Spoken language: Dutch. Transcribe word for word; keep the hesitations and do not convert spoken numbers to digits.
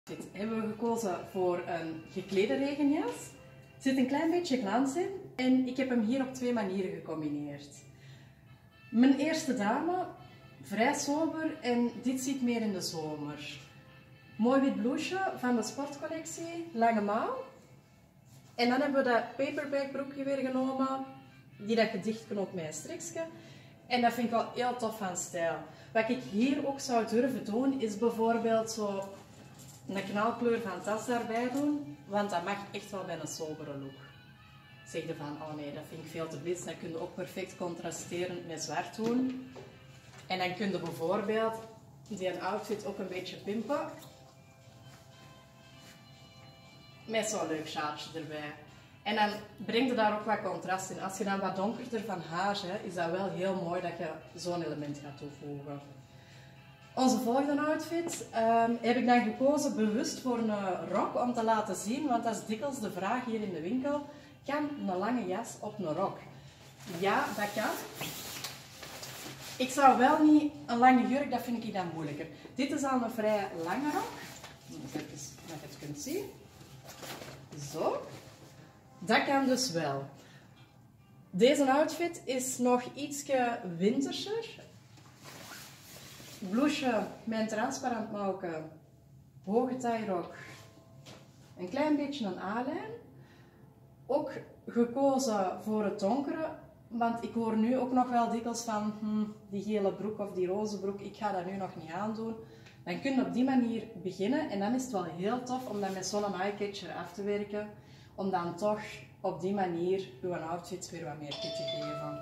Hebben we gekozen voor een geklede regenjas. Er zit een klein beetje glans in en ik heb hem hier op twee manieren gecombineerd. Mijn eerste dame, vrij sober en dit zie ik meer in de zomer. Mooi wit blouseje van de sportcollectie, lange mouw. En dan hebben we dat paperback broekje weer genomen, die dat je dichtknoopt met een strikje. En dat vind ik wel heel tof van stijl. Wat ik hier ook zou durven doen, is bijvoorbeeld zo een knalkleur van tas daarbij doen, want dat mag echt wel bij een sobere look. Zeg je van, oh nee, dat vind ik veel te blitz, dat kun je ook perfect contrasteren met zwart doen. En dan kun je bijvoorbeeld die outfit ook een beetje pimpen. Met zo'n leuk sjaartje erbij. En dan breng je daar ook wat contrast in. Als je dan wat donkerder van haar bent, is dat wel heel mooi dat je zo'n element gaat toevoegen. Onze volgende outfit um, heb ik dan gekozen bewust voor een rok om te laten zien, want dat is dikwijls de vraag hier in de winkel. Kan een lange jas op een rok? Ja, dat kan. Ik zou wel niet een lange jurk, dat vind ik dan moeilijker. Dit is al een vrij lange rok. Even dat je het kunt zien. Zo. Dat kan dus wel. Deze outfit is nog ietsje winterser. Blouseje met een transparant mouwke, hoge tailrok, een klein beetje een A-lijn. Ook gekozen voor het donkere, want ik hoor nu ook nog wel dikwijls van hm, die gele broek of die roze broek, ik ga dat nu nog niet aandoen. Dan kun je op die manier beginnen en dan is het wel heel tof om dat met zo'n eyecatcher af te werken, om dan toch op die manier je outfit weer wat meer te geven.